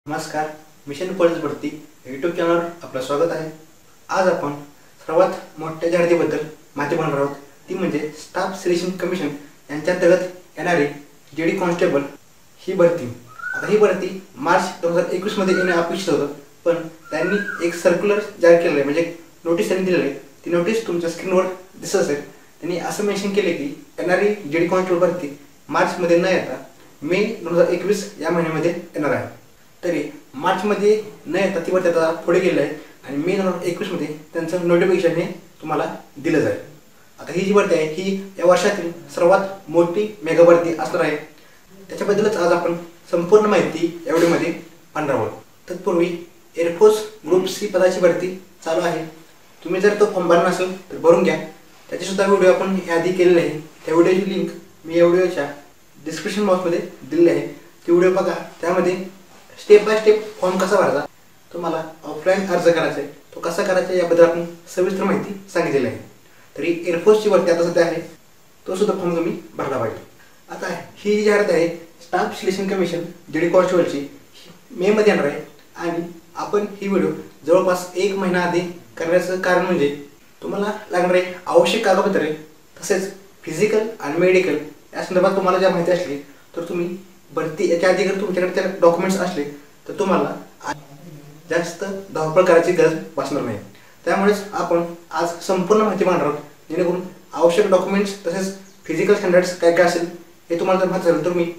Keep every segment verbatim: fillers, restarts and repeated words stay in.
नमस्कार, mission police भरती YouTube चॅनलवर आपलं स्वागत आहे। आज आपण सर्वात मोठ्या जाहिरातीबद्दल माहिती पाहणार आहोत, ती म्हणजे स्टाफ सिलेक्शन कमिशन यांच्या अंतर्गत येणारी जेडी कॉन्स्टेबल ही भरती। आता ही भरती मार्च दोन हजार एकवीस मध्ये येणे अपेक्षित होतं, पण त्यांनी एक सर्क्युलर जारी केलेलं आहे, म्हणजे नोटीस त्यांनी दिलेली आहे। ती नोटीस तुमच्या स्क्रीनवर दिसत असेल। त्यांनी असं मेन्शन केले की येणारी जेडी कॉन्स्टेबल भरती मार्च मध्ये न येता मे दोन हजार एकवीस या महिन्यामध्ये येणार आहे। तरी मार्च मध्ये न येता ती भरती आता पुढे गेली आहे आणि मे दोन हजार एकवीस मध्ये त्यांचं नोटिफिकेशन हे तुम्हाला दिलं जाईल। आता ही जी भरती आहे ही या वर्षातील सर्वात मोठी मेगा भरती असणार आहे। त्याच्याबद्दलच आज आपण संपूर्ण माहिती या व्हिडिओमध्ये पाहणार आहोत। तत्पूर्वी एअरफोर्स ग्रुप सी पदाची भरती चालू आहे। तुम्ही जर तो फॉर्म भरला नसेल तर भरून घ्या। त्याची सुद्धा व्हिडिओ आपण याआधी केलेला आहे। त्या व्हिडिओची लिंक मी या व्हिडिओच्या डिस्क्रिप्शन बॉक्समध्ये दिलेली आहे। ती व्हिडिओ बघा। त्यामध्ये स्टेप बाय स्टेप फॉर्म कसा भरायचा, तुम्हाला ऑफलाईन अर्ज करायचा आहे तो कसा करायचा याबद्दल आपण सविस्तर माहिती सांगितलेली आहे। तरी एअरफोर्सची भरती आता सध्या आहे, तो सुद्धा फॉर्म तुम्ही भरला पाहिजे। आता ही जी जाहिरात आहे स्टाफ सिलेक्शन कमिशन जेडी कॉन्स्टेबलची मे मध्ये येणार आहे आणि आपण ही व्हिडिओ जवळपास एक महिना आधी करण्याचं कारण म्हणजे तुम्हाला लागणारे आवश्यक कागदपत्रे तसेच फिजिकल आणि मेडिकल या संदर्भात तुम्हाला ज्या माहिती असली तर तुम्ही भरती याच्या आधी जर तुमच्याकडे त्या डॉक्युमेंट्स असले तर तुम्हाला जास्त धावपळ करायची गरज भासणार नाही। त्यामुळेच आपण आज संपूर्ण माहिती पाहणार आहोत, जेणेकरून आवश्यक डॉक्युमेंट्स तसेच फिजिकल स्टँडर्ड्स काय काय असेल हे तुम्हाला जर माहिती झालं तर तुम्ही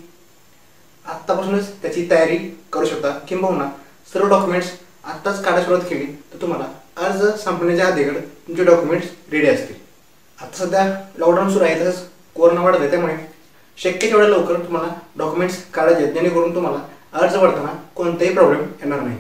आत्तापासूनच त्याची तयारी करू शकता, किंबहुना सर्व डॉक्युमेंट्स आत्ताच काढायला सुरुवात केली तर तुम्हाला अर्ज संपण्याच्या आधीकडे तुमचे डॉक्युमेंट्स रेडी असतील। आता सध्या लॉकडाऊन सुरू आहे, तसंच कोरोना वाढत आहे, त्यामुळे शक्य तेवढ्या लवकर तुम्हाला डॉक्युमेंट्स काढायचे आहेत, जेणेकरून तुम्हाला अर्ज भरताना कोणताही प्रॉब्लेम येणार नाही।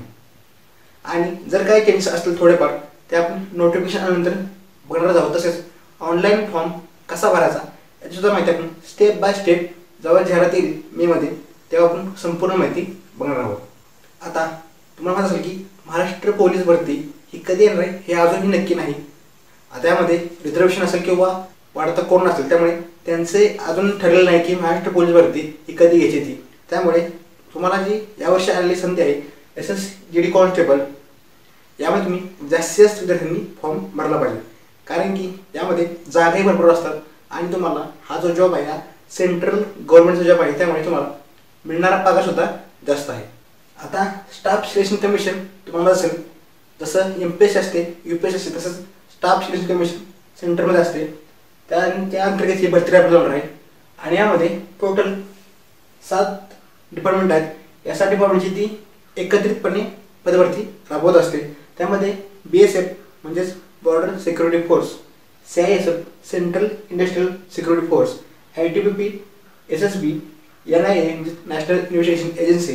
आणि जर काही चेंजेस असतील थोडेफार ते आपण नोटिफिकेशन आल्यानंतर बघणार आहोत। तसेच ऑनलाईन फॉर्म कसा भरायचा याची सुद्धा माहिती आपण स्टेप बाय स्टेप जेव्हा जाहिरात येईल मे मध्ये तेव्हा आपण संपूर्ण माहिती बघणार आहोत। आता तुम्हाला माहिती असेल की महाराष्ट्र पोलीस भरती ही कधी येणार आहे हे अजूनही नक्की नाही। त्यामध्ये रिझर्वेशन असेल किंवा वाढता कोरोना असेल, त्यामुळे त्यांचे अजून ठरलेलं नाही की महाराष्ट्र पोलीस भरती ही कधी घ्यायची ती। त्यामुळे तुम्हाला जी यावर्षी आलेली संधी आहे S S G D constable, यामध्ये तुम्ही जास्तीत जास्त विद्यार्थ्यांनी फॉर्म भरला पाहिजे, कारण की यामध्ये जागाही भरपूर असतात आणि तुम्हाला हा जो जॉब आहे हा सेंट्रल गव्हर्नमेंटचा जॉब आहे, त्यामुळे तुम्हाला मिळणारा पगार सुद्धा जास्त आहे। आता स्टाफ सिलेक्शन कमिशन तुम्हाला असेल जसं एम पी एस सी असते, यू पी एस सी असते, तसंच स्टाफ सिलेक्शन कमिशन सेंटरमध्ये असते, त्या त्या अंतर्गत ही भरती राबवली जाणार आहे। आणि यामध्ये टोटल सात डिपार्टमेंट आहेत। या सात डिपार्टमेंटची ती एकत्रितपणे पदभरती राबवत असते। त्यामध्ये बी एस एफ म्हणजेच border security force, C I S F central industrial security force, I T B P, S S B, N I A म्हणजे national investigation agency,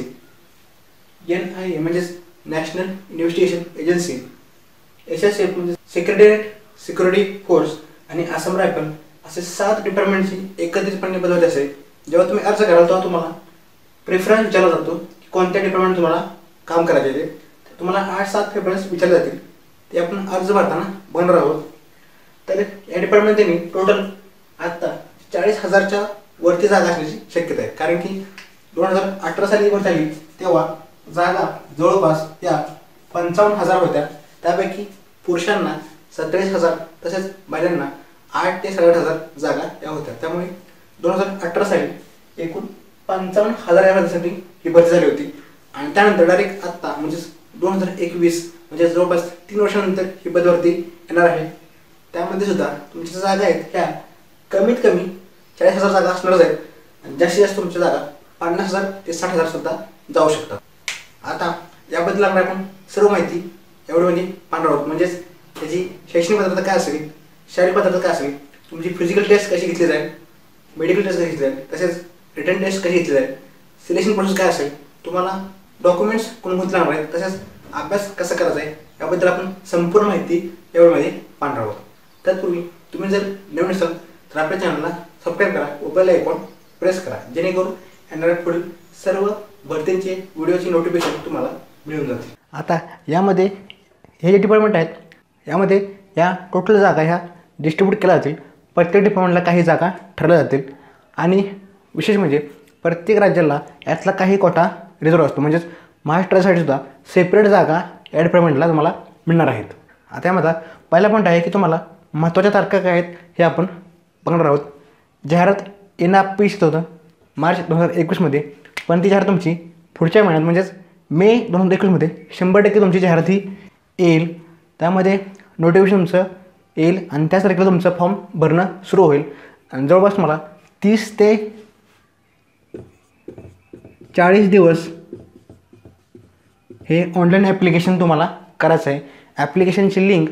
N I A म्हणजेच national investigation agency, S S F म्हणजे secretariat security force आणि Assam rifle, असे सात डिपार्टमेंटची एकत्रितपणे पदभरती असेल। जेव्हा तुम्ही अर्ज कराल तेव्हा तुम्हाला प्रेफरन्स विचारला जातो की कोणत्या डिपार्टमेंट तुम्हाला काम करायचे आहे। तुम्हाला आठ सात प्रेफरन्स विचारले जातील, ते आपण अर्ज भरताना बघणार आहोत। तर या डिपार्टमेंट त्यांनी टोटल आत्ता चाळीस हजारच्या वरती जागा असण्याची शक्यता आहे, कारण की दोन हजार अठरा साली भरती आली तेव्हा जागा जवळपास त्या पंचावन्न हजार होत्या। त्यापैकी पुरुषांना सत्तावीस हजार तसेच महिलांना आठ ते साडेआठ हजार जागा या होत्या। त्यामुळे दोन हजार अठरा साली एकूण पंचावन्न हजार या पदासाठी ही भरती झाली होती। आणि त्यानंतर डायरेक्ट आत्ता म्हणजेच दोन हजार एकवीस म्हणजे जवळपास तीन वर्षानंतर ही पदभरती येणार आहे। त्यामध्ये सुद्धा तुमच्या जागा आहेत ह्या कमीत कमी चाळीस हजार जागा असणारच आहेत आणि जास्तीत जास्त तुमच्या जागा पन्नास हजार ते साठ हजार सुद्धा जाऊ शकतात। आता याबद्दल आपण सर्व माहिती एवढ्यामध्ये पाहणार आहोत, म्हणजेच त्याची शैक्षणिक पात्रता काय असेल, शारीरिक पात्रता काय असेल, तुमची फिजिकल टेस्ट कशी घेतली जाईल, मेडिकल टेस्ट कशी घेतली जाईल, तसेच रिटर्न टेस्ट कशी घेतली जाईल, सिलेक्शन प्रोसेस काय असेल, तुम्हाला डॉक्युमेंट्स कोणकोणते लागणार आहेत, तसेच अभ्यास कसा करायचा आहे याबद्दल आपण संपूर्ण माहिती यामध्ये पाहणार आहोत। तत्पूर्वी तुम्ही जर नवीन असाल तर आपल्या चॅनलला सबस्क्राईब करा व बेल आयकॉन प्रेस करा, जेणेकरून येणाऱ्या पुढील सर्व भरतींचे व्हिडिओची नोटिफिकेशन तुम्हाला मिळून जातील। आता यामध्ये हे जे डिपार्टमेंट आहेत यामध्ये या टोटल जागा ह्या डिस्ट्रीब्यूट केल्या जातील। प्रत्येक डिपार्टमेंटला काही जागा ठरवल्या जातील आणि विशेष म्हणजे प्रत्येक राज्याला यातला काही कोटा रिझर्व असतो, म्हणजेच महाराष्ट्रासाठी सुद्धा सेपरेट जागा ॲड पेमेंटला तुम्हाला मिळणार आहेत. आता यामध्ये पहिला पॉईंट आहे की तुम्हाला महत्त्वाच्या तारखा काय आहेत हे आपण बघणार आहोत. जाहिरात येणं अपेक्षित होतं मार्च दोन हजार एकवीसमध्ये, पण ती जाहिरात तुमची पुढच्या महिन्यात म्हणजेच मे दोन हजार एकवीसमध्ये शंभर टक्के तुमची जाहिरात ही येईल. त्यामध्ये नोटिफिकेशन तुमचं येईल आणि त्याच तारखेला तुमचं फॉर्म भरणं सुरू होईल. आणि जवळपास तुम्हाला तीस ते चाळीस दिवस हे ऑनलाईन ॲप्लिकेशन तुम्हाला करायचं आहे. ॲप्लिकेशनची link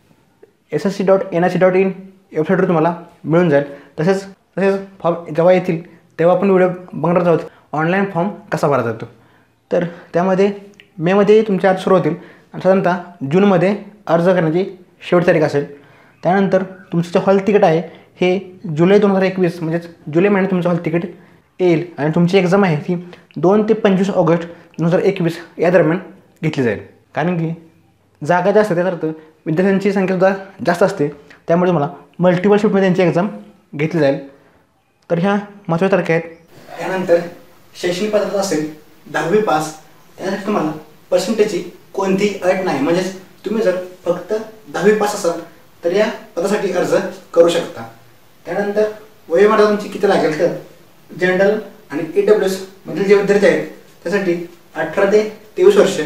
S S C dot N I C dot in वेबसाईटवर तुम्हाला मिळून जाईल. तसेच तसेच फॉर्म जेव्हा येतील तेव्हा आपण व्हिडिओ बघणार आहोत ऑनलाईन फॉर्म कसा भरायचा जातो. तर त्यामध्ये मेमध्ये तुमचे अर्ज सुरू होतील आणि साधारणतः जूनमध्ये अर्ज करण्याची शेवट तारीख असेल. त्यानंतर तुमचं जे हॉल तिकीट आहे हे जुलै दोन हजार एकवीस म्हणजेच जुलै महिन्यात तुमचं हॉल तिकीट येईल आणि तुमची एक्झाम आहे ती दोन ते पंचवीस ऑगस्ट दोन हजार एकवीस या दरम्यान घेतली जाईल. कारण की जागा जास्त त्याचा अर्थ विद्यार्थ्यांची संख्यासुद्धा जास्त असते, त्यामुळे मला मल्टिपल शिफ्टमध्ये त्यांची एक्झाम घेतली जाईल. तर ह्या महत्त्वाच्या तारखा आहेत. त्यानंतर शैक्षणिक पात्रता असेल दहावी पास, त्यासाठी तुम्हाला पर्सेंटेजची कोणतीही अट नाही. म्हणजेच तुम्ही जर फक्त दहावी पास असाल तर या पदासाठी अर्ज करू शकता. त्यानंतर वयोमर्यादा तुमची किती लागेल तर जनरल आणि ई डब्ल्यू एस मधील जे विद्यार्थी आहेत त्यासाठी अठरा ते तेवीस वर्ष.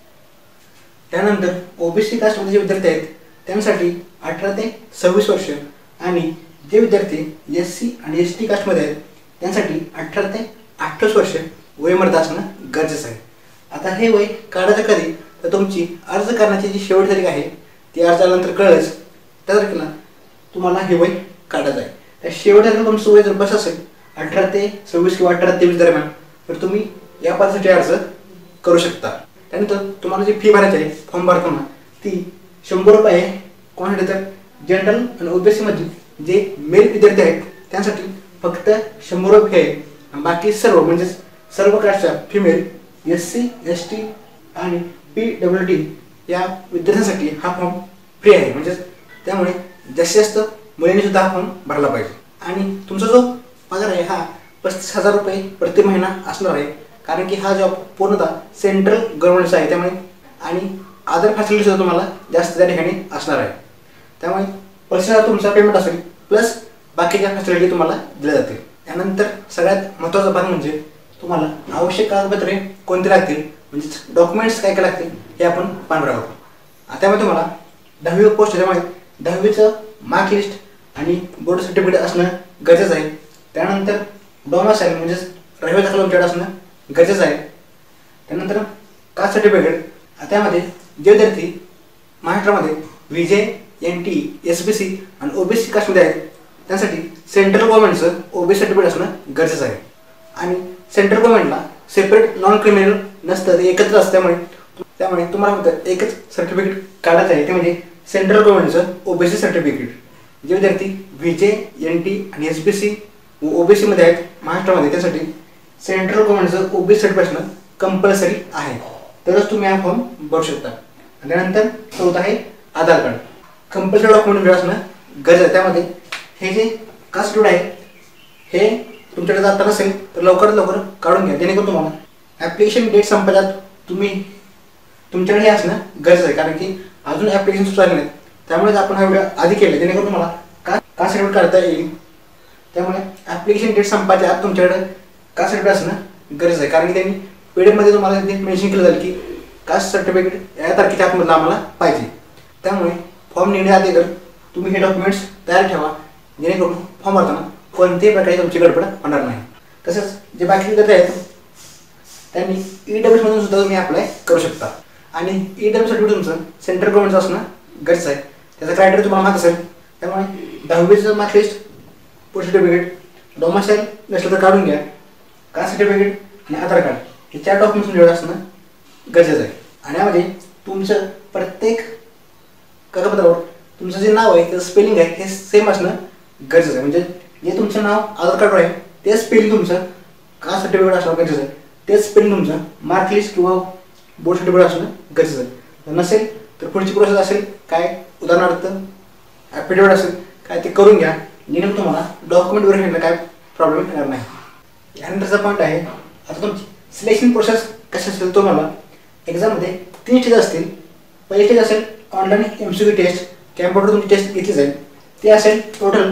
त्यानंतर ओबीसी कास्टमध्ये जे विद्यार्थी आहेत त्यांसाठी अठरा ते सव्वीस वर्ष आणि जे विद्यार्थी एस सी आणि एस टी कास्टमध्ये आहेत त्यांसाठी अठरा ते अठ्ठावीस वर्ष वयोमर्यादा असणं गरजेचं आहे. आता हे वय काढायचं कधी तर तुमची अर्ज करण्याची जी शेवट तारीख आहे ती अर्ज आल्यानंतर कळेलच, त्या तारखेला तुम्हाला हे वय काढायचं आहे. त्या शेवट तारखेला तुमचं वय जर बस असेल अठरा ते सव्वीस किंवा अठरा ते तेवीस दरम्यान तर तुम्ही या पदासाठी अर्ज करू शकता. त्यानंतर तुम्हाला जी फी भरायची आहे फॉर्म भरताना ती शंभर रुपये आहे. कोणासाठी तर जनरल आणि ओबीसीमध्ये जे मेल विद्यार्थी आहेत त्यांसाठी फक्त शंभर रुपये फी आहे. बाकी सर्व म्हणजेच सर्व कास्टच्या female S C S T आणि पी डब्ल्यू टी या विद्यार्थ्यांसाठी हा फॉर्म फ्री आहे. म्हणजेच त्यामुळे जास्तीत जास्त मुलांनी सुद्धा हा फॉर्म भरला पाहिजे. आणि तुमचा जो पगार आहे हा पस्तीस हजार रुपये प्रति महिना असणार आहे. कारण की हा जॉब पूर्णतः सेंट्रल गव्हर्नमेंटचा आहे त्यामुळे आणि अदर फॅसिलिटी सुद्धा तुम्हाला जास्त त्या ठिकाणी असणार आहे. त्यामुळे पस्तीस हजार तुमचा पेमेंट असेल प्लस बाकीच्या फॅसिलिटी तुम्हाला दिल्या जातील. त्यानंतर सगळ्यात महत्त्वाचा भाग म्हणजे तुम्हाला आवश्यक कागदपत्रे कोणती लागतील म्हणजेच डॉक्युमेंट्स काय काय लागतील हे आपण पाहणार आहोत. त्यामुळे तुम्हाला दहावी पोस्ट त्यामुळे दहावीचं मार्क लिस्ट आणि बोर्ड सर्टिफिकेट असणं गरजेचं आहे. त्यानंतर डोमासाईल म्हणजेच रहिवासी दाखला तुमच्याकडे असणं गरजेचं आहे. त्यानंतर कास्ट सर्टिफिकेट, त्यामध्ये जे विद्यार्थी महाराष्ट्रामध्ये VJ N T S B C आणि ओबीसी कास्टमध्ये आहेत त्यासाठी सेंट्रल गव्हर्नमेंटचं ओबीसी सर्टिफिकेट असणं गरजेचं आहे. आणि सेंट्रल गव्हर्नमेंटला सेपरेट नॉन क्रिमिनल नसतं, ते एकत्र असतं. त्यामुळे त्यामुळे तुम्हाला फक्त एकच सर्टिफिकेट काढायचं आहे ते म्हणजे सेंट्रल गव्हर्नमेंटचं ओबीसी सर्टिफिकेट. जे विद्यार्थी विजे एन टी आणि एस बी सी व ओबीसीमध्ये आहेत महाराष्ट्रामध्ये त्यासाठी सेंट्रल गव्हर्नमेंटचं ओबीसी सर्टिफिकेट असणं कंपल्सरी आहे, तरच तुम्ही हा फॉर्म भरू शकता. आणि त्यानंतर चौथा आहे आधार कार्ड. कंपल्सरी डॉक्युमेंट असणं गरजेचं आहे. त्यामध्ये हे जे कास्ट सर्टिफिकेट आहे हे तुमच्याकडे जाता नसेल तर लवकरात लवकर काढून घ्या, जेणेकरून तुम्हाला ॲप्लिकेशन डेट संपल्यात तुम्ही तुमच्याकडे हे असणं गरजेचं आहे. कारण की अजून ॲप्लिकेशन सुरू झाले नाहीत, त्यामुळेच आपण हा व्हिडिओ आधी केला जेणेकरून तुम्हाला का कास्ट सर्टिफिकेट काढता येईल. त्यामुळे ॲप्लिकेशन डेट संपायच्या आत तुमच्याकडे कास्ट सर्टिफिकेट असणं गरजेचं आहे. कारण की त्यांनी पी डी एफमध्ये तुम्हाला ते मेन्शन केलं जाईल की कास्ट सर्टिफिकेट या तारखेच्या आतमधलं आम्हाला पाहिजे. त्यामुळे फॉर्म निघण्या आधी तर तुम्ही हे डॉक्युमेंट्स तयार ठेवा, जेणेकरून फॉर्म भरताना कोणत्याही प्रकारे तुमची गडबड होणार नाही. तसंच जे बाकी विद्यार्थी आहेत त्यांनी ई डब्ल्यू एसमधून सुद्धा तुम्ही अप्लाय करू शकता. आणि ई डब्ल्यू सर्टिफिकेट तुमचं सेंट्रल गव्हर्नमेंटचं असणं गरजेचं आहे. त्याचा क्रायटेरिया तुम्हाला माहीत असेल. त्यामुळे दहावीचं mark list, post certificate, domicile नसलं तर काढून घ्या, कास्ट सर्टिफिकेट आणि आधार कार्ड हे चार डॉक्युमेंट्स तुमच्याकडे असणं गरजेचं आहे. आणि यामध्ये तुमचं प्रत्येक कागदपत्रावर तुमचं जे नाव आहे त्याचं स्पेलिंग आहे हे सेम असणं गरजेचं आहे. म्हणजे जे तुमचं नाव आधार कार्डवर आहे तेच स्पेलिंग तुमचं कास्ट सर्टिफिकेट असणं गरजेचं आहे, तेच स्पेलिंग तुमचं मार्क लिस्ट किंवा बोर्ड सर्टिफिकेट असणं गरजेचं आहे. नसेल तर पुढची प्रोसेस असेल काय, उदाहरणार्थ ॲफिडेविट असेल काय, ते करून घ्या, जेणेकरून तुम्हाला डॉक्युमेंट व्हेरिफिकेशनला काय प्रॉब्लेम येणार नाही. यानंतरचा पॉईंट आहे आता तुमची सिलेक्शन प्रोसेस कशी असेल तुम्हाला एक्झाममध्ये तीन स्टेज असतील. पहिली स्टेज असेल online M C Q test, computer तुमची टेस्ट घेतली जाईल. ते असेल टोटल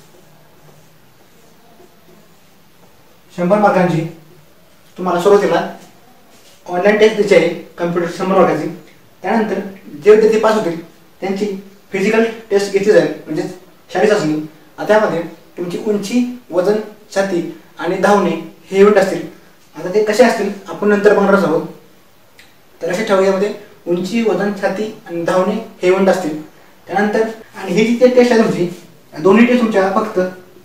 शंभर मार्कांची. तुम्हाला सुरुवातीला ऑनलाईन टेस्ट द्यायची आहे कम्प्युटर शंभर मार्कांची. त्यानंतर जे विद्यार्थी पास होतील त्यांची फिजिकल टेस्ट घेतली जाईल म्हणजेच शारीरिक चाचणी. आता त्यामध्ये तुमची उंची, वजन, छाती आणि धावणे हे इव्हेंट असतील. आता ते कसे असतील आपण नंतर बघणारच आहोत. तर अशा ठेवा यामध्ये उंची, वजन, छाती आणि धावणे हे इव्हेंट असतील. त्यानंतर आणि ही जी टेस्ट आहे तुमची, दोन्ही टेस्ट तुमच्या फक्त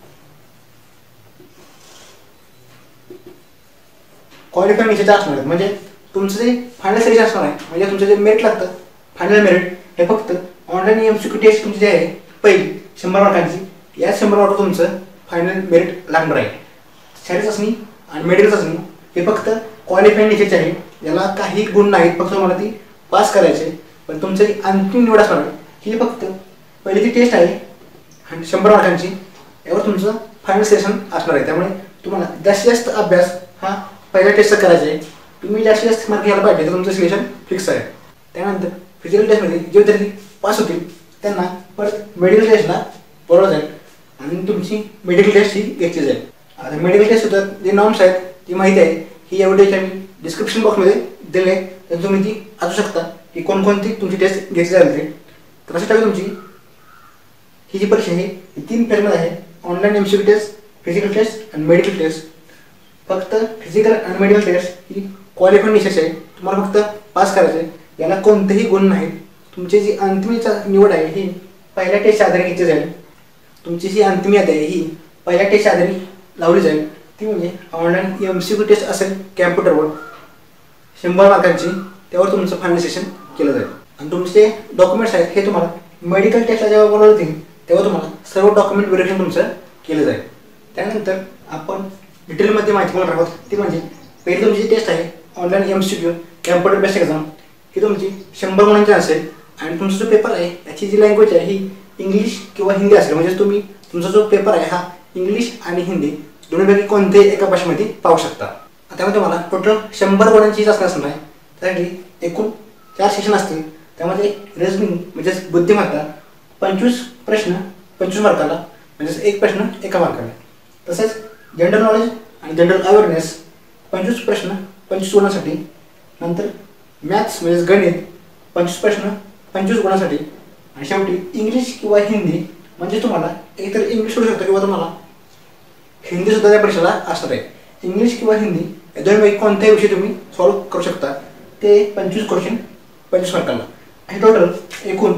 क्वालिफाईंग निश्चित असणार आहेत. म्हणजे तुमचं जे फायनल सिलेक्शन असणार आहे म्हणजे तुमचं जे मेरिट लागतं फायनल मेरिट हे फक्त online M C Q test तुमची जी आहे पहिली शंभर मार्कांची, या शंभर मार्क तुमचं फायनल मेरिट लागणार आहे. शारीरिक चाचणी आणि मेडिकल चाचणी हे फक्त क्वालिफाईंग निश्चित आहे. याला काही गुण नाहीत, फक्त तुम्हाला ती पास करायचे. पण तुमची अंतिम निवड असणार आहे ही फक्त पहिली जी टेस्ट आहे शंभर मार्कांची, यावर तुमचं फायनल सेशन असणार आहे. त्यामुळे तुम्हाला जास्तीत जास्त अभ्यास हा पहिल्या टेस्टचा करायचा आहे. तुम्ही जास्तीत जास्त मार्क घ्यायला पाहिजे तर तुमचं सिलेक्शन फिक्स आहे. त्यानंतर फिजिकल टेस्टमध्ये जे विद्यार्थी पास होतील त्यांना परत मेडिकल टेस्टला बोलवलं जाईल आणि तुमची मेडिकल टेस्ट ही घेतली जाईल. आता मेडिकल टेस्ट सुद्धा जे नॉर्म्स आहेत ती माहिती आहे ही एवढी आम्ही डिस्क्रिप्शन बॉक्समध्ये दिले आहे. तर तुम्ही ती वाचू शकता की कोणकोणती तुमची टेस्ट घेतली जाईल ते. तर अशा टाकून तुमची ही जी परीक्षा आहे ही तीन फेजमध्ये आहे. Online M C Q test, physical test आणि मेडिकल टेस्ट. फक्त फिजिकल आणि मेडिकल टेस्ट ही क्वालिफाईड निश्चित आहे. तुम्हाला फक्त पास करायचं आहे. याला कोणतेही गुण नाहीत. तुमची जी अंतिम निवड आहे ही पहिल्या टेस्टच्या आधारे घेतली जाईल. तुमची जी अंतिम यादी आहे ही पहिल्या टेस्टच्या आधारे लावली जाईल. ती म्हणजे online M C Q test असेल कॅम्प्युटरवर शंभर मार्कांची, त्यावर तुमचं फायनल सेशन केलं जाईल. आणि तुमचे डॉक्युमेंट्स आहेत हे तुम्हाला मेडिकल टेस्टला जेव्हा बोलवलं जाईल तेव्हा तुम्हाला सर्व डॉक्युमेंट व्हेरिफिकेशन तुमचं केलं जाईल. त्यानंतर आपण डिटेलमध्ये माहिती बोलणार आहोत. ती म्हणजे पहिली तुमची टेस्ट आहे online M C Q computer based exam. ही तुमची शंभर गुणांची असेल आणि तुमचा जो पेपर आहे याची जी लँग्वेज आहे ही इंग्लिश किंवा हिंदी असेल. म्हणजे तुम्ही तुमचा जो पेपर आहे हा इंग्लिश आणि हिंदी दोन्हीपैकी कोणत्याही एका भाषेमध्ये पाहू शकता. त्यामध्ये तुम्हाला टोटल शंभर गुणांची चाचणी असणार आहे. त्यासाठी एकूण चार सेशन असतील. त्यामध्ये रिझनिंग म्हणजेच बुद्धिमत्ता पंचवीस प्रश्न पंचवीस मार्काला म्हणजेच एक प्रश्न एका मार्काला. तसेच जनरल नॉलेज आणि जनरल अवेअरनेस पंचवीस प्रश्न पंचवीस गुणांसाठी. नंतर मॅथ्स म्हणजेच गणित पंचवीस प्रश्न पंचवीस गुणांसाठी. आणि शेवटी इंग्लिश किंवा हिंदी म्हणजे तुम्हाला एकतर इंग्लिश होऊ शकतं किंवा तुम्हाला हिंदीसुद्धा त्या परीक्षेला असणार आहे. इंग्लिश किंवा हिंदी या दोन्हीपैकी कोणत्याही विषय तुम्ही सॉल्व्ह करू शकता. ते पंचवीस क्वेश्चन पंचवीस मार्काला. हे टोटल एकूण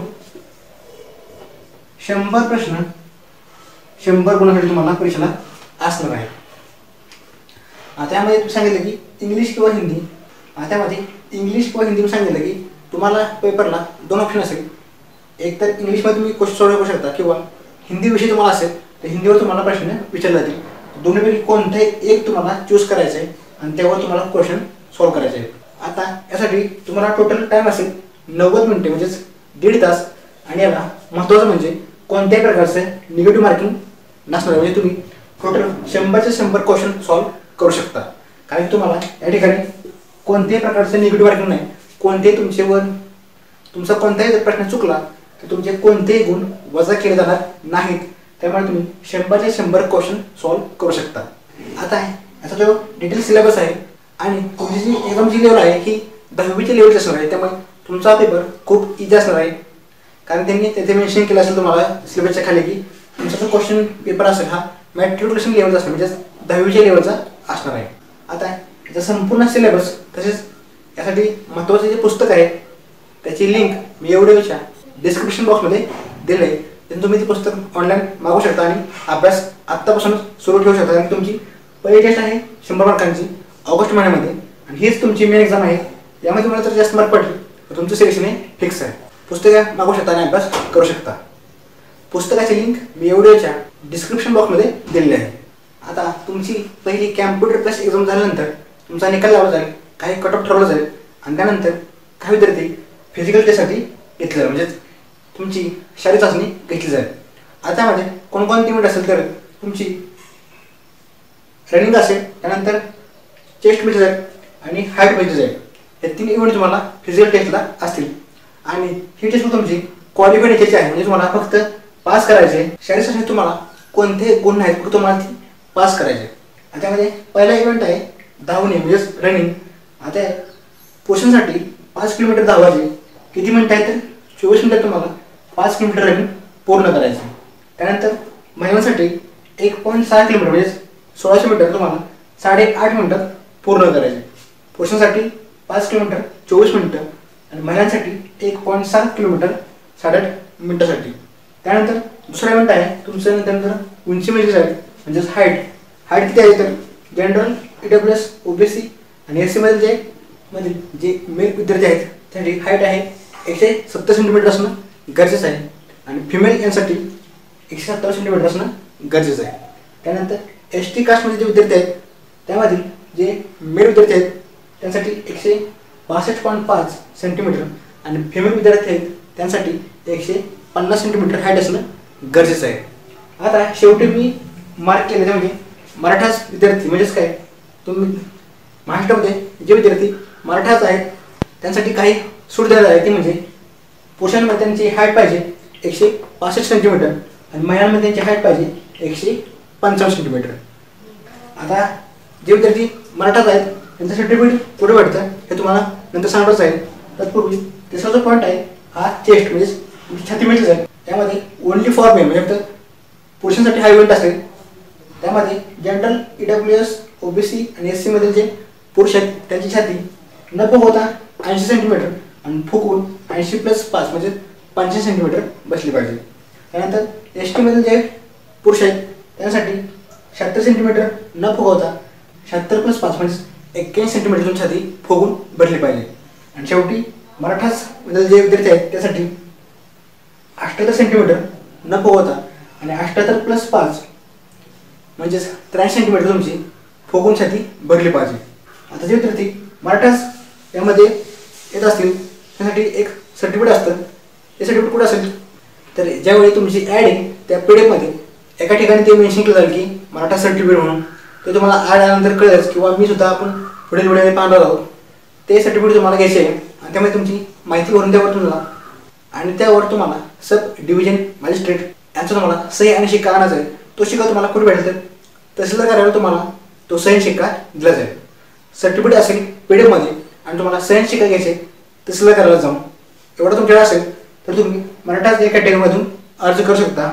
शंभर प्रश्न शंभर गुणांसाठी तुम्हाला परीक्षेला असणार आहे. त्यामध्ये तुम्ही सांगितलं की इंग्लिश किंवा हिंदी. त्यामध्ये इंग्लिश किंवा हिंदी सांगितलं की तुम्हाला पेपरला दोन ऑप्शन असेल. एक तर इंग्लिशमध्ये तुम्ही क्वेश्चन सॉल्व्ह करू शकता किंवा हिंदी विषय तुम्हाला असेल तर हिंदीवर तुम्हाला प्रश्न विचारले जातील. दोन्हीपैकी कोणतेही एक तुम्हाला चूज करायचं आहे आणि त्यावर तुम्हाला क्वेश्चन सॉल्व्ह करायचे आहे. आता यासाठी तुम्हाला टोटल टाईम असेल नव्वद मिनिटे म्हणजेच दीड तास. आणि याला महत्त्वाचं म्हणजे कोणत्याही प्रकारचं निगेटिव्ह मार्किंग नसणार. म्हणजे तुम्ही टोटल शंभरचे शंभर क्वेश्चन सॉल्व्ह करू शकता. कारण तुम्हाला या ठिकाणी कोणत्याही प्रकारचं निगेटिव्ह मार्किंग नाही. कोणतेही तुमच्यावर तुमचा कोणताही प्रश्न चुकला तर तुमचे कोणतेही गुण वजा केले जाणार नाहीत. त्यामुळे तुम्ही शंभरचे शंभर क्वेश्चन सॉल्व्ह करू शकता. आता याचा जो डिटेल सिलेबस आहे आणि तुमची जी एक्झामची लेवल आहे ही दहावीच्या लेवलची असणार आहे. त्यामुळे तुमचा पेपर खूप इझी असणार आहे. कारण त्यांनी त्याचे मेन्शन केलं असेल तुम्हाला सिलेबसच्या खाली की तुमचा जो क्वेश्चन पेपर असेल हा मॅट्रिक्युलेशन लेवलचा असणार म्हणजे दहावीच्या लेवलचा असणार आहे. आता याचा संपूर्ण सिलेबस तसेच यासाठी महत्त्वाचे जे पुस्तक आहे त्याची लिंक मी एवढ्याच्या डिस्क्रिप्शन बॉक्समध्ये दिलं आहे. त्यांनी तुम्ही ते पुस्तक ऑनलाईन मागवू शकता आणि अभ्यास आत्तापासून सुरू ठेवू शकता. आणि तुमची पहिली टेस्ट आहे शंभर मार्कांची ऑगस्ट महिन्यामध्ये आणि हीच तुमची मेन एक्झाम आहे. यामध्ये तुम्हाला जर जास्त मार्क पडले तर तुमचं सिलेक्शन हे फिक्स आहे. पुस्तकं मागवू शकता आणि अभ्यास करू शकता. पुस्तकाची लिंक मी एवढ्याच्या डिस्क्रिप्शन बॉक्समध्ये दिलेली आहे. आता तुमची पहिली कॅम्प्युटर प्लस एक्झाम झाल्यानंतर तुमचा निकाल लावला जाईल, काही कट ऑफ ठरवलं जाईल आणि त्यानंतर काही विद्यार्थी फिजिकल टेस्टसाठी घेतलं जाईल म्हणजे तुमची शारीरिक चाचणी घेतली जाईल. आता त्यामध्ये कोणकोणती मिनिट असेल तर तुमची रनिंग असेल, त्यानंतर चेस्ट मिळते जाईल आणि हाईट मिळते जाईल. हे तीन इव्हेंट तुम्हाला फिजिकल टेस्टला असतील आणि ही टेस्ट तुमची क्वालिफाईड याची आहे, म्हणजे तुम्हाला फक्त पास करायचे. शारीरिक तुम्हाला कोणते गुण नाहीत, फक्त तुम्हाला ती पास करायचे. आणि त्यामध्ये पहिला इव्हेंट आहे धावणे म्हणजेच रनिंग. आता पोषणसाठी पाच किलोमीटर धावायचे. किती मिनिटं आहे तर चोवीस मिनिटात तुम्हाला पाच किलोमीटर रनिंग पूर्ण करायचे. त्यानंतर महिलांसाठी एक पॉईंट सहा किलोमीटर म्हणजे सोळाशे मीटर तुम्हाला साडेआठ मिनिटात पूर्ण करायचे. पुरुषांसाठी पाच किलोमीटर चोवीस मिनिटं आणि महिलांसाठी एक पॉईंट सात किलोमीटर साडेआठ मिनिटासाठी. त्यानंतर दुसरा इव्हेंट आहे तुमचं त्यानंतर उंची मेजर आहे म्हणजेच हाईट. हाईट किती आहे तर general, E W S, O B C आणि एस सीमधील जे मधील जे मेल विद्यार्थी आहेत त्यासाठी हाईट आहे एकशे सत्तर सेंटीमीटर असणं गरजेचं आहे आणि फिमेल यांसाठी एकशे सत्तावन्न सेंटीमीटर असणं गरजेचं आहे. त्यानंतर एस टी कास्टमध्ये जे विद्यार्थी आहेत त्यामधील जे मेल विद्यार्थी आहेत त्यांसाठी एकशे बासष्ट पॉईंट पाच सेंटीमीटर आणि फिमेल विद्यार्थी आहेत त्यांसाठी एकशे पन्नास सेंटीमीटर हाईट असणं गरजेचं आहे. आता शेवटी मी मार्क केले ते म्हणजे मराठाच विद्यार्थी म्हणजेच काय तुम्ही महाराष्ट्रामध्ये जे विद्यार्थी मराठाच आहेत त्यांसाठी काही सूट द्यायला आहे. ती म्हणजे पुरुषांमध्ये त्यांची हाईट पाहिजे एकशे पासष्ट सेंटीमीटर आणि महिलांमध्ये त्यांची हाईट पाहिजे एकशे पंचावन्न सेंटीमीटर. आता जे विद्यार्थी मराठाच आहेत त्यांचं सर्टिफिकेट कुठे भेटतं हे तुम्हाला नंतर सांगतच आहे. तत्पूर्वी तिसरा जो पॉईंट आहे हा चेस्ट म्हणजे छाती मिळतेच आहे. त्यामध्ये ओनली फॉर मेल म्हणजे फक्त पुरुषांसाठी हा इव्हेंट असेल. त्यामध्ये general, E W S, O B C आणि एस सीमधील जे पुरुष आहेत त्यांची छाती न फुगवता ऐंशी सेंटीमीटर आणि फुगवून ऐंशी प्लस पाच म्हणजे पंच्याऐंशी सेंटीमीटर बसली पाहिजे. त्यानंतर एस टीमधील जे पुरुष आहेत त्यांसाठी शहात्तर सेंटीमीटर न फुगवता शहात्तर प्लस पाच म्हणजे एक्क्याऐंशी सेंटीमीटर छाती फुगून भरली पाहिजे. आणि शेवटी मराठाच मधील जे विद्यार्थी आहेत त्यासाठी अठ्ठ्याहत्तर सेंटीमीटर न फुगवता आणि अठ्ठ्याहत्तर प्लस पाच म्हणजेच त्र्याऐंशी सेंटीमीटर तुमची फुगून छाती भरली पाहिजे. आता जे विद्यार्थी मराठाच यामध्ये येत असतील त्यासाठी एक सर्टिफिकेट असतं. ते सर्टिफिकेट कुठं असेल तर ज्यावेळी तुमची ॲड आहे त्या पी डी एफमध्ये एका ठिकाणी ते मेन्शन केलं जाईल की मराठा सर्टिफिकेट म्हणून. ते तुम्हाला ॲड आल्यानंतर कळेलच किंवा मी सुद्धा आपण पुढील व्हिडिओमध्ये पाहणार आहोत. ते सर्टिफिकेट तुम्हाला घ्यायचे आहे आणि त्यामध्ये तुमची माहिती भरून त्यावर तुम्हाला आणि त्यावर तुम्हाला सब डिव्हिजन मॅजिस्ट्रेट यांचा तुम्हाला सही आणि शिक्का आणायचा आहे. तो शिक्का तुम्हाला कुठे भेटेल तर तहसीलदार कार्यालयावर तुम्हाला तो सही शिक्का दिला जाईल. सर्टिफिकेट असेल पी डी एफमध्ये आणि तुम्हाला सही शिक्का घ्यायचे तहसीलदार कार्यालयात जाऊन. एवढं तुमच्याकडे असेल तर तुम्ही मराठा या कॅटेगरीमधून अर्ज करू शकता.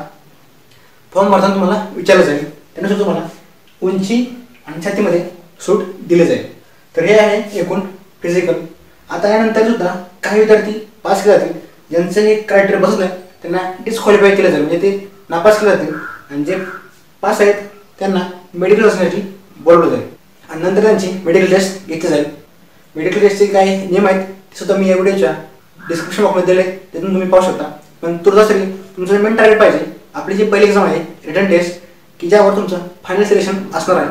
फॉर्म भरताना तुम्हाला विचारलं जाईल त्यानुसार तुम्हाला उंची आणि छातीमध्ये सूट दिली जाईल. तर हे आहे एकूण फिजिकल. आता यानंतर सुद्धा काही विद्यार्थी पास केले जातील ज्यांचं हे क्रायटेरिया बसत नाही त्यांना डिस्क्वालिफाय केलं जाईल म्हणजे ते नापास केले जातील आणि जे पास आहेत त्यांना मेडिकल असण्याची बोलवलं जाईल आणि नंतर त्यांची मेडिकल टेस्ट घेतली जाईल. मेडिकल टेस्टचे काही नियम आहेत ते सुद्धा मी या व्हिडिओच्या डिस्क्रिप्शन बॉक्समध्ये दिले तिथून तुम्ही पाहू शकता. पण तुर्तासरी तुमचं मेन टार्गेट पाहिजे आपली जी पहिली एक्झाम आहे रिटर्न टेस्ट की ज्यावर तुमचं फायनल सिलेक्शन असणार आहे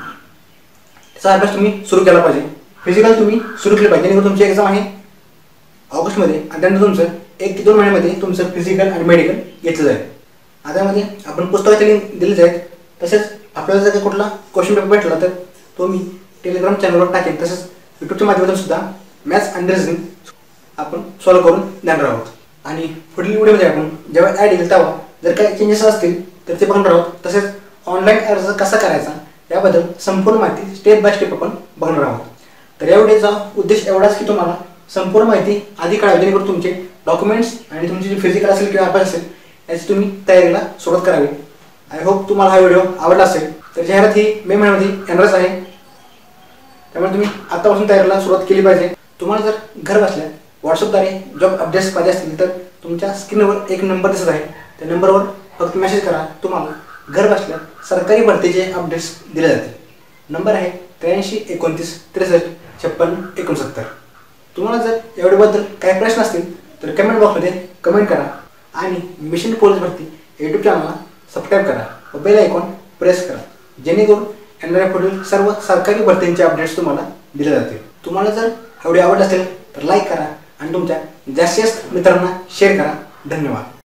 त्याचा अभ्यास तुम्ही सुरू केला पाहिजे. फिजिकल तुम्ही सुरू केलं पाहिजे जेणेकरून तुमची एक्झाम आहे ऑगस्टमध्ये आणि त्यानंतर तुमचं एक ते दोन महिन्यामध्ये तुमचं फिजिकल आणि मेडिकल घेतलं जाईल. आता त्यामध्ये आपण पुस्तकाचे लिंक दिलेच आहेत. तसेच आपल्याला जर काही कुठला क्वेश्चन पेपर भेटला तर तो मी टेलिग्राम चॅनलवर टाकेन. तसेच यूट्यूबच्या माध्यमातून सुद्धा मॅथ्स आणि रिझनिंग आपण सॉल्व करून देणार आहोत. आणि पुढील व्हिडिओमध्ये आपण जेव्हा ॲड येईल तेव्हा जर काही चेंजेस असतील तर ते बघणार आहोत. तसेच ऑनलाईन अर्ज कसा करायचा याबद्दल संपूर्ण माहिती स्टेप बाय स्टेप आपण बघणार आहोत. तर या व्हिडिओचा उद्देश एवढाच की तुम्हाला संपूर्ण माहिती आधी कळावी जेणेकरून तुमचे डॉक्युमेंट्स आणि तुमची जी फिजिकल असेल किंवा अभ्यास असेल याची तुम्ही तयारीला सुरुवात करावी. आय होप तुम्हाला हा व्हिडिओ आवडला असेल. तर जाहिरात ही मे महिन्यामध्ये येणारच आहे त्यामुळे तुम्ही आतापासून तयारीला सुरुवात केली पाहिजे. तुम्हाला जर घर बसल्या व्हॉट्सअपद्वारे जॉब अपडेट्स पाहिजे असतील तर तुमच्या स्क्रीनवर एक नंबर दिसत आहे त्या नंबरवर फक्त मेसेज करा. तुम्हाला घर बसल्या सरकारी भरतीचे अपडेट्स दिले जातील. नंबर आहे त्र्याऐंशी एकोणतीस त्रेसष्ट छप्पन्न एकोणसत्तर. तुम्हाला जर एवढ्याबद्दल काही प्रश्न असतील तर कमेंट बॉक्समध्ये कमेंट करा आणि मिशन पोलीस भरती यूट्यूब चॅनलला सबस्क्राईब करा व बेल आयकॉन प्रेस करा जेणेकरून येणाऱ्या पुढील सर्व सरकारी भरतींचे अपडेट्स तुम्हाला दिले जातील. तुम्हाला जर व्हिडिओ आवडला असेल तर लाईक करा आणि तुमच्या जास्तीत जास्त मित्रांना शेअर करा. धन्यवाद.